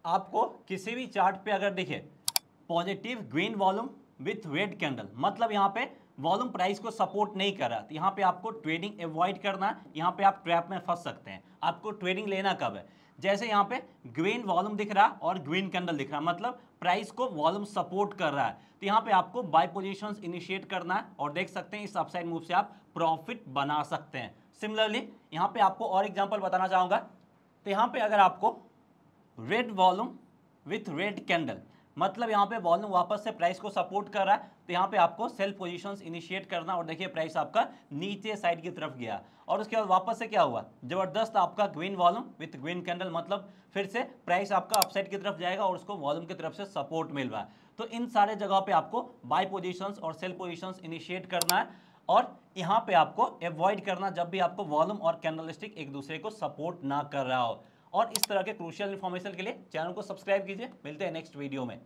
आपको किसी भी चार्ट पे अगर दिखे positive green volume with red candle, मतलब यहाँ पे वॉल्यूम प्राइस को सपोर्ट नहीं कर रहा, तो यहाँ पे आपको ट्रेडिंग अवॉइड करना है। यहाँ पे आप ट्रैप में फंस सकते हैं। आपको ट्रेडिंग लेना कब है, जैसे यहाँ पे ग्रीन वॉल्यूम दिख रहा और ग्रीन कैंडल दिख रहा, मतलब प्राइस को वॉल्यूम सपोर्ट कर रहा है, तो यहाँ पे आपको बाय पोजीशंस इनिशिएट करना है और देख सकते हैं इस अपसाइड मूव से आप प्रॉफिट बना सकते हैं। सिमिलरली यहाँ पे आपको और एग्जांपल बताना चाहूंगा, तो यहाँ पे अगर आपको red volume with red candle, मतलब यहाँ पे वॉल्यूम वापस से प्राइस को सपोर्ट कर रहा है, तो यहाँ पे आपको सेल पोजीशंस इनिशिएट करना और देखिए प्राइस आपका नीचे साइड की तरफ गया और उसके बाद वापस से क्या हुआ, जबरदस्त आपका green volume with green candle, मतलब फिर से प्राइस आपका अपसाइड की तरफ जाएगा और उसको वॉल्यूम की तरफ से सपोर्ट मिल रहा है। तो इन सारे जगह पे आपको बाय पोजीशंस और सेल पोजीशंस इनिशिएट करना है और यहाँ पे आपको अवॉइड करना जब भी आपको वॉल्यूम और कैंडलस्टिक एक दूसरे को सपोर्ट ना कर रहा हो। और इस तरह के क्रूशियल इन्फॉर्मेशन के लिए चैनल को सब्सक्राइब कीजिए। मिलते हैं नेक्स्ट वीडियो में।